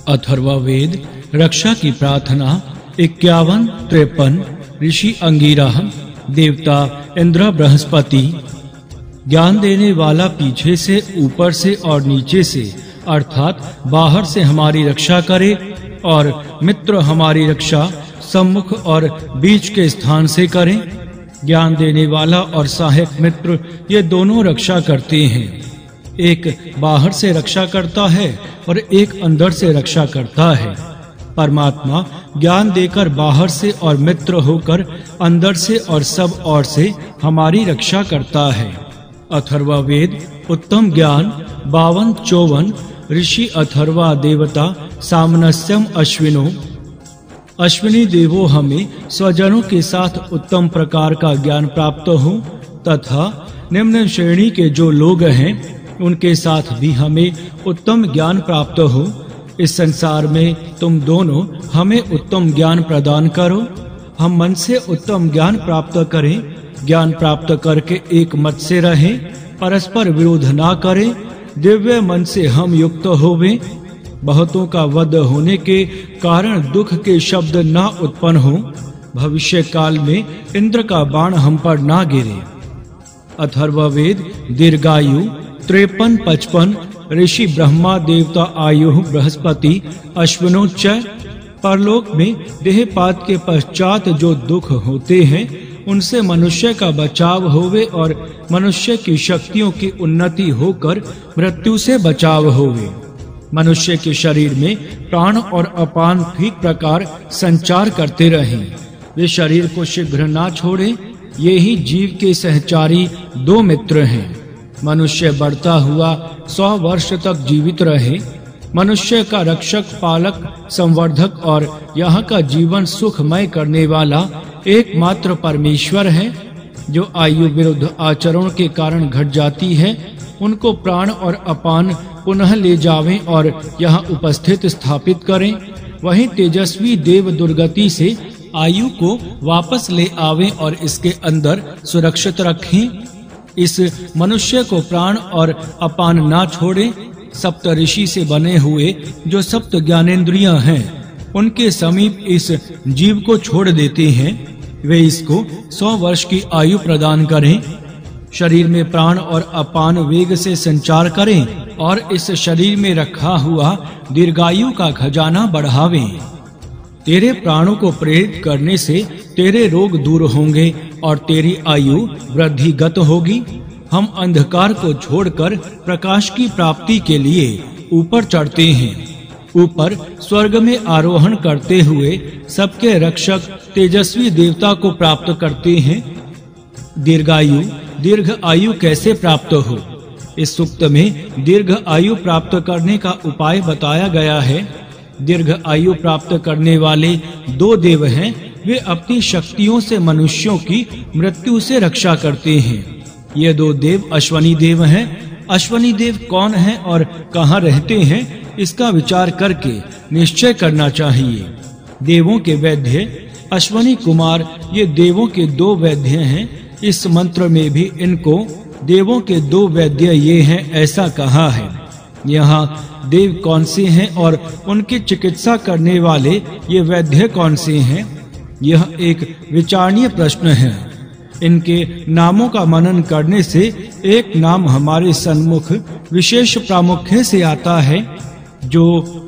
अथर्ववेद रक्षा की प्रार्थना 51-53 ऋषि अंगिरा, देवता इंद्र बृहस्पति। ज्ञान देने वाला पीछे से, ऊपर से और नीचे से अर्थात बाहर से हमारी रक्षा करे, और मित्र हमारी रक्षा सम्मुख और बीच के स्थान से करें। ज्ञान देने वाला और सहायक मित्र ये दोनों रक्षा करते हैं। एक बाहर से रक्षा करता है और एक अंदर से रक्षा करता है। परमात्मा ज्ञान देकर बाहर से और मित्र होकर अंदर से और सब ओर से हमारी रक्षा करता है। अथर्ववेद उत्तम ज्ञान 52-54 ऋषि अथर्वा देवता सामनस्यम अश्विनो। अश्विनी देवों हमें स्वजनों के साथ उत्तम प्रकार का ज्ञान प्राप्त हो तथा निम्न श्रेणी के जो लोग हैं उनके साथ भी हमें उत्तम ज्ञान प्राप्त हो। इस संसार में तुम दोनों हमें उत्तम ज्ञान प्रदान करो। हम मन से उत्तम ज्ञान प्राप्त करें, ज्ञान प्राप्त करके एक मत से रहें, परस्पर विरोध ना करें, दिव्य मन से हम युक्त होवें। बहुतों का वध होने के कारण दुख के शब्द ना उत्पन्न हो। भविष्य काल में इंद्र का बाण हम पर ना गिरे। अथर्ववेद दीर्घायु 53-55 ऋषि ब्रह्मा देवता आयु बृहस्पति अश्विनोच्च। परलोक में देहपात के पश्चात जो दुख होते हैं उनसे मनुष्य का बचाव होवे और मनुष्य की शक्तियों की उन्नति होकर मृत्यु से बचाव होवे। मनुष्य के शरीर में प्राण और अपान ठीक प्रकार संचार करते रहें। वे शरीर को शीघ्र ना छोड़ें। ये ही जीव के सहचारी दो मित्र हैं। मनुष्य बढ़ता हुआ 100 वर्ष तक जीवित रहे। मनुष्य का रक्षक, पालक, संवर्धक और यहाँ का जीवन सुखमय करने वाला एकमात्र परमेश्वर है। जो आयु विरुद्ध आचरण के कारण घट जाती है उनको प्राण और अपान पुनः ले जावें और यहाँ उपस्थित स्थापित करें। वहीं तेजस्वी देव दुर्गति से आयु को वापस ले आवें और इसके अंदर सुरक्षित रखें। इस मनुष्य को प्राण और अपान ना छोड़े। सप्त ऋषि से बने हुए जो सप्त ज्ञानेंद्रियां हैं उनके समीप इस जीव को छोड़ देते हैं। वे इसको 100 वर्ष की आयु प्रदान करें। शरीर में प्राण और अपान वेग से संचार करें और इस शरीर में रखा हुआ दीर्घायु का खजाना बढ़ावें। तेरे प्राणों को प्रेरित करने से तेरे रोग दूर होंगे और तेरी आयु वृद्धिगत होगी। हम अंधकार को छोड़कर प्रकाश की प्राप्ति के लिए ऊपर चढ़ते हैं। ऊपर स्वर्ग में आरोहण करते हुए सबके रक्षक तेजस्वी देवता को प्राप्त करते हैं। दीर्घायु, दीर्घ आयु कैसे प्राप्त हो? इस सूक्त में दीर्घ आयु प्राप्त करने का उपाय बताया गया है। दीर्घ आयु प्राप्त करने वाले दो देव हैं। वे अपनी शक्तियों से मनुष्यों की मृत्यु से रक्षा करते हैं। ये दो देव अश्वनी देव हैं। अश्वनी देव कौन हैं और कहाँ रहते हैं इसका विचार करके निश्चय करना चाहिए। देवों के वैद्य अश्वनी कुमार ये देवों के दो वैद्य हैं। इस मंत्र में भी इनको देवों के दो वैद्य ये हैं ऐसा कहा है। यहाँ देव कौन से हैं और उनकी चिकित्सा करने वाले ये वैद्य कौन से हैं, यह एक विचारणीय प्रश्न है। इनके नामों का मनन करने से एक नाम हमारे सन्मुख विशेष प्रामुख्य से आता है। जो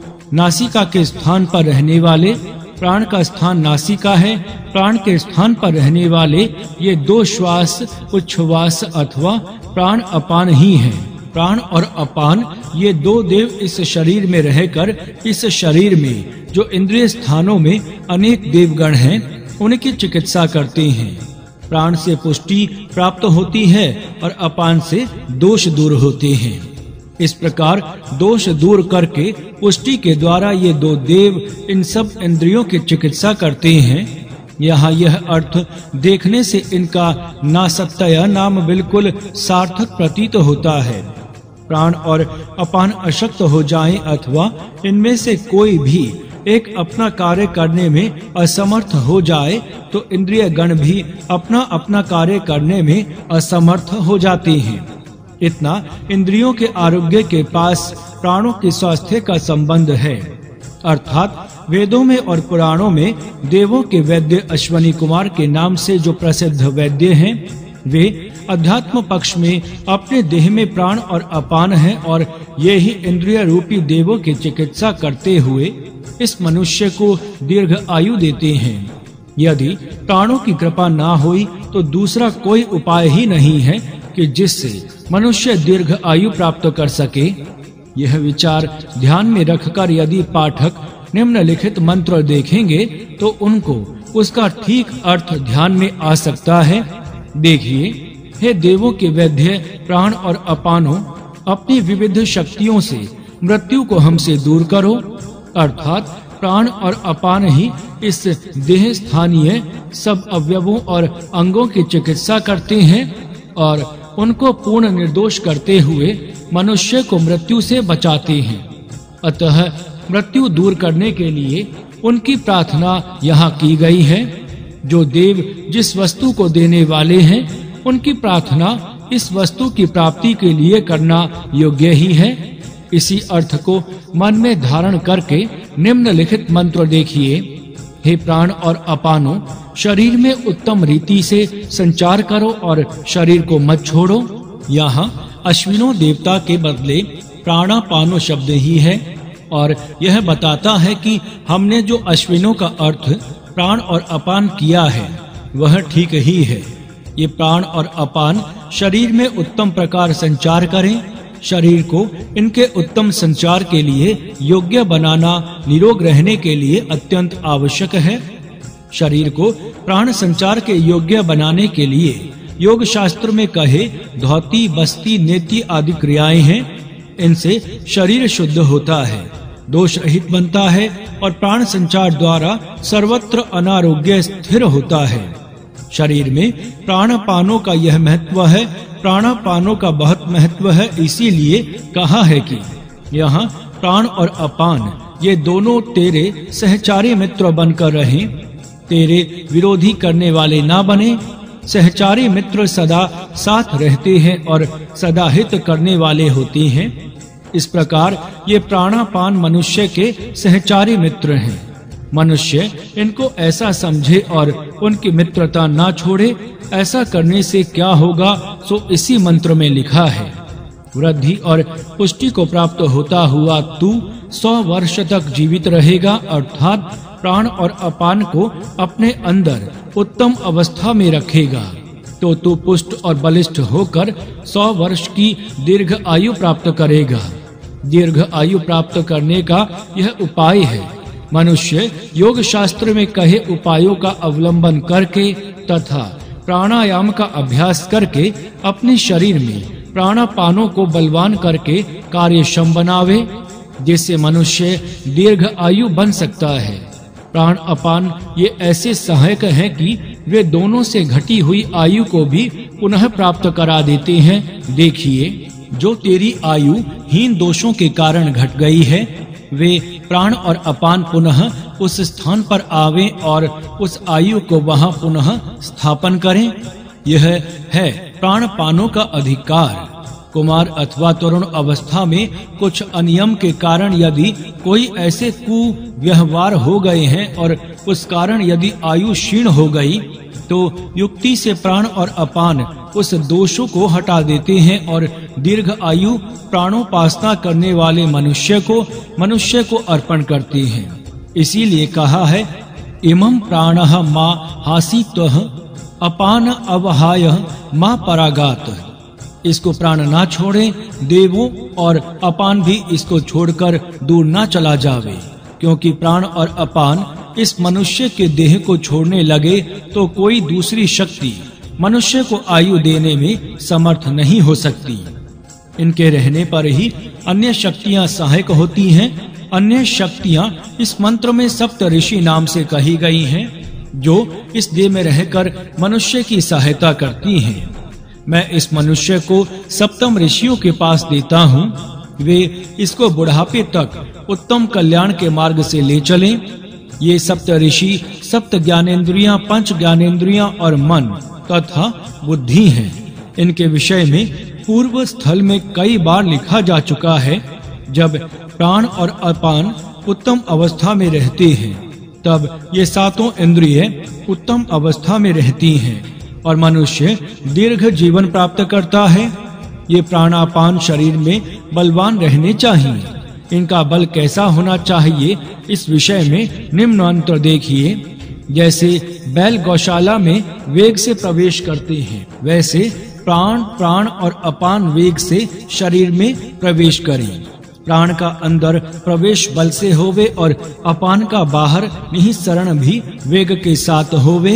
नासिका के स्थान पर रहने वाले, प्राण का स्थान नासिका है, प्राण के स्थान पर रहने वाले ये दो श्वास उच्छ्वास अथवा प्राण अपान ही हैं। प्राण और अपान ये दो देव इस शरीर में रहकर इस शरीर में जो इंद्रिय स्थानों में अनेक देवगण हैं उनकी चिकित्सा करते हैं। प्राण से पुष्टि प्राप्त होती है और अपान से दोष दूर होते हैं। इस प्रकार दोष दूर करके पुष्टि के द्वारा ये दो देव इन सब इंद्रियों की चिकित्सा करते हैं। यहाँ यह अर्थ देखने से इनका नासक्तया नाम बिल्कुल सार्थक प्रतीत होता है। प्राण और अपान अशक्त हो जाएं अथवा इनमें से कोई भी एक अपना कार्य करने में असमर्थ हो जाए तो इंद्रिय गण भी अपना अपना कार्य करने में असमर्थ हो जाते हैं। इतना इंद्रियों के आरोग्य के पास प्राणों के स्वास्थ्य का संबंध है। अर्थात वेदों में और पुराणों में देवों के वैद्य अश्वनी कुमार के नाम से जो प्रसिद्ध वैद्य हैं, वे अध्यात्म पक्ष में अपने देह में प्राण और अपान हैं और ये ही इंद्रिय रूपी देवों की चिकित्सा करते हुए इस मनुष्य को दीर्घ आयु देते हैं। यदि प्राणों की कृपा ना हुई तो दूसरा कोई उपाय ही नहीं है कि जिससे मनुष्य दीर्घ आयु प्राप्त कर सके। यह विचार ध्यान में रखकर यदि पाठक निम्नलिखित मंत्र देखेंगे तो उनको उसका ठीक अर्थ ध्यान में आ सकता है। देखिए, हे देवों के वैद्य प्राण और अपानों, अपनी विविध शक्तियों से मृत्यु को हमसे दूर करो। अर्थात प्राण और अपान ही इस देह स्थानीय सब अवयवों और अंगों की चिकित्सा करते हैं और उनको पूर्ण निर्दोष करते हुए मनुष्य को मृत्यु से बचाते हैं। अतः मृत्यु दूर करने के लिए उनकी प्रार्थना यहाँ की गई है। जो देव जिस वस्तु को देने वाले हैं, उनकी प्रार्थना इस वस्तु की प्राप्ति के लिए करना योग्य ही है। इसी अर्थ को मन में धारण करके निम्नलिखित मंत्र देखिए। हे प्राण और अपानों, शरीर में उत्तम रीति से संचार करो और शरीर को मत छोड़ो। यहाँ अश्विनों देवता के बदले प्राणापानो शब्द ही है और यह बताता है कि हमने जो अश्विनों का अर्थ प्राण और अपान किया है वह ठीक ही है। ये प्राण और अपान शरीर में उत्तम प्रकार संचार करें। शरीर को इनके उत्तम संचार के लिए योग्य बनाना निरोग रहने के लिए अत्यंत आवश्यक है। शरीर को प्राण संचार के योग्य बनाने के लिए योग शास्त्र में कहे धौती, बस्ती, नेति आदि क्रियाएं हैं। इनसे शरीर शुद्ध होता है, दोष रहित बनता है और प्राण संचार द्वारा सर्वत्र अनारोग्य स्थिर होता है। शरीर में प्राणापानों का यह महत्व है। प्राणापानों का बहुत महत्व है, इसीलिए कहा है कि यहाँ प्राण और अपान ये दोनों तेरे सहचारी मित्र बनकर रहें, तेरे विरोधी करने वाले ना बने। सहचारी मित्र सदा साथ रहते हैं और सदा हित करने वाले होते हैं। इस प्रकार ये प्राणापान मनुष्य के सहचारी मित्र हैं। मनुष्य इनको ऐसा समझे और उनकी मित्रता ना छोड़े। ऐसा करने से क्या होगा सो इसी मंत्र में लिखा है। वृद्धि और पुष्टि को प्राप्त होता हुआ तू 100 वर्ष तक जीवित रहेगा। अर्थात प्राण और अपान को अपने अंदर उत्तम अवस्था में रखेगा तो तू पुष्ट और बलिष्ठ होकर 100 वर्ष की दीर्घ आयु प्राप्त करेगा। दीर्घ आयु प्राप्त करने का यह उपाय है। मनुष्य योग शास्त्र में कहे उपायों का अवलंबन करके तथा प्राणायाम का अभ्यास करके अपने शरीर में प्राणापानों को बलवान करके कार्यक्षम बनावे, जिससे मनुष्य दीर्घ आयु बन सकता है। प्राण अपान ये ऐसे सहायक हैं कि वे दोनों से घटी हुई आयु को भी पुनः प्राप्त करा देते हैं। देखिए, जो तेरी आयु हीन दोषों के कारण घट गई है, वे प्राण और अपान पुनः उस स्थान पर आवे और उस आयु को वहां पुनः स्थापन करें। यह है प्राणपानों का अधिकार। कुमार अथवा तरुण अवस्था में कुछ अनियम के कारण यदि कोई ऐसे कुव्यवहार हो गए हैं और उस कारण यदि आयु क्षीण हो गई तो युक्ति से प्राण और अपान उस दोषों को हटा देते हैं और दीर्घ आयु प्राणोपासना करने वाले मनुष्य को अर्पण करते हैं। इसीलिए कहा है इमं प्राणः मा हासित्वः अपान अवहाय मा परागात। इसको प्राण ना छोड़े, देवों और अपान भी इसको छोड़कर दूर ना चला जावे, क्योंकि प्राण और अपान इस मनुष्य के देह को छोड़ने लगे तो कोई दूसरी शक्ति मनुष्य को आयु देने में समर्थ नहीं हो सकती। इनके रहने पर ही अन्य शक्तियां सहायक होती हैं। अन्य शक्तियां इस मंत्र में सप्त ऋषि नाम से कही गई हैं, जो इस देह में रहकर मनुष्य की सहायता करती हैं। मैं इस मनुष्य को सप्तम ऋषियों के पास देता हूँ। वे इसको बुढ़ापे तक उत्तम कल्याण के मार्ग से ले चलें। ये सप्त ऋषि सप्त ज्ञानेंद्रियां, पंच ज्ञानेंद्रियां और मन तथा बुद्धि हैं। इनके विषय में पूर्व स्थल में कई बार लिखा जा चुका है। जब प्राण और अपान उत्तम अवस्था में रहते हैं, तब ये सातों इंद्रिय उत्तम अवस्था में रहती हैं और मनुष्य दीर्घ जीवन प्राप्त करता है। ये प्राणापान शरीर में बलवान रहने चाहिए। इनका बल कैसा होना चाहिए, इस विषय में निम्न मंत्र देखिए। जैसे बैल गौशाला में वेग से प्रवेश करते हैं, वैसे प्राण प्राण और अपान वेग से शरीर में प्रवेश करें। प्राण का अंदर प्रवेश बल से होवे और अपान का बाहर निःसरण भी वेग के साथ होवे।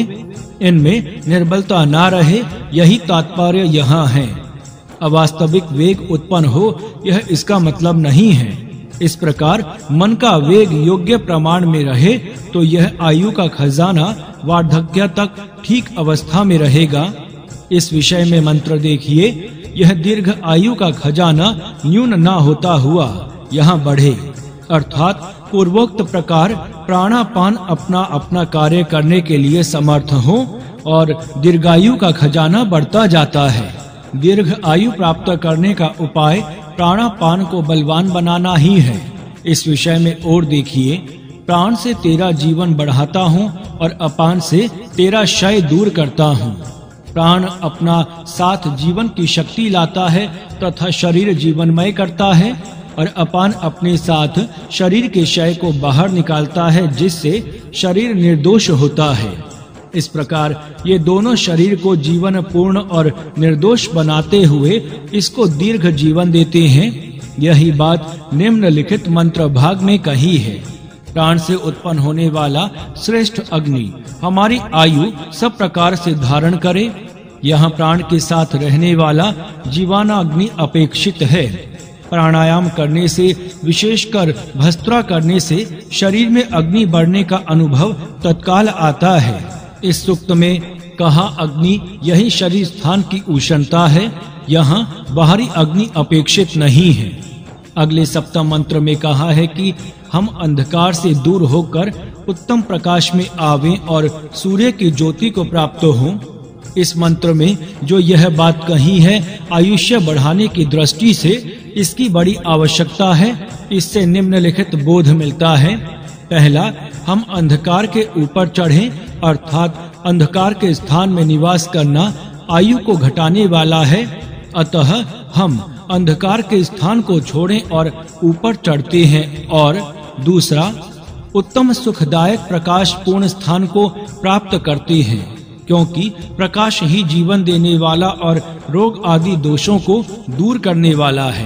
इनमें निर्बलता ना रहे, यही तात्पर्य यहाँ है। अवास्तविक वेग उत्पन्न हो, यह इसका मतलब नहीं है। इस प्रकार मन का वेग योग्य प्रमाण में रहे तो यह आयु का खजाना वार्धक्य तक ठीक अवस्था में रहेगा। इस विषय में मंत्र देखिए। यह दीर्घ आयु का खजाना न्यून ना होता हुआ यहाँ बढ़े, अर्थात पूर्वोक्त प्रकार प्राणापान अपना अपना कार्य करने के लिए समर्थ हो और दीर्घायु का खजाना बढ़ता जाता है। दीर्घ आयु प्राप्त करने का उपाय प्राणापान को बलवान बनाना ही है। इस विषय में और देखिए। प्राण से तेरा जीवन बढ़ाता हूँ और अपान से तेरा क्षय दूर करता हूँ। प्राण अपना साथ जीवन की शक्ति लाता है तथा शरीर जीवनमय करता है और अपान अपने साथ शरीर के क्षय को बाहर निकालता है, जिससे शरीर निर्दोष होता है। इस प्रकार ये दोनों शरीर को जीवन पूर्ण और निर्दोष बनाते हुए इसको दीर्घ जीवन देते हैं। यही बात निम्नलिखित मंत्र भाग में कही है। प्राण से उत्पन्न होने वाला श्रेष्ठ अग्नि हमारी आयु सब प्रकार से धारण करे। यहाँ प्राण के साथ रहने वाला जीवाना अग्नि अपेक्षित है। प्राणायाम करने से, विशेषकर भस्त्रा करने से शरीर में अग्नि बढ़ने का अनुभव तत्काल आता है। इस सूक्त में कहा अग्नि यही शरीर स्थान की उष्णता है। यहाँ बाहरी अग्नि अपेक्षित नहीं है। अगले सप्तम मंत्र में कहा है कि हम अंधकार से दूर होकर उत्तम प्रकाश में आवें और सूर्य की ज्योति को प्राप्त हों। इस मंत्र में जो यह बात कही है, आयुष्य बढ़ाने की दृष्टि से इसकी बड़ी आवश्यकता है। इससे निम्नलिखित बोध मिलता है। पहला, हम अंधकार के ऊपर चढ़ें, अर्थात अंधकार के स्थान में निवास करना आयु को घटाने वाला है। अतः हम अंधकार के स्थान को छोड़ें और ऊपर चढ़ते हैं। और दूसरा, उत्तम सुखदायक प्रकाश पूर्ण स्थान को प्राप्त करते हैं, क्योंकि प्रकाश ही जीवन देने वाला और रोग आदि दोषों को दूर करने वाला है।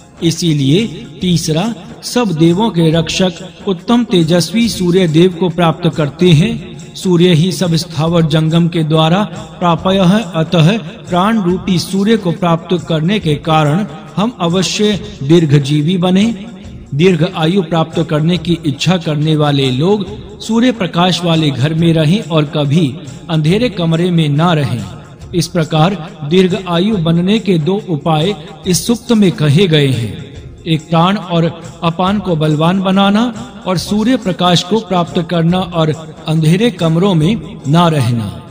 इसीलिए तीसरा, सब देवों के रक्षक उत्तम तेजस्वी सूर्य देव को प्राप्त करते हैं। सूर्य ही सब स्थावर जंगम के द्वारा प्राप्य है। अतः प्राण रूपी सूर्य को प्राप्त करने के कारण हम अवश्य दीर्घजीवी बने। दीर्घ आयु प्राप्त करने की इच्छा करने वाले लोग सूर्य प्रकाश वाले घर में रहें और कभी अंधेरे कमरे में ना रहें। इस प्रकार दीर्घ आयु बनने के दो उपाय इस सूक्त में कहे गए हैं। एक प्राण और अपान को बलवान बनाना और सूर्य प्रकाश को प्राप्त करना और अंधेरे कमरों में ना रहना।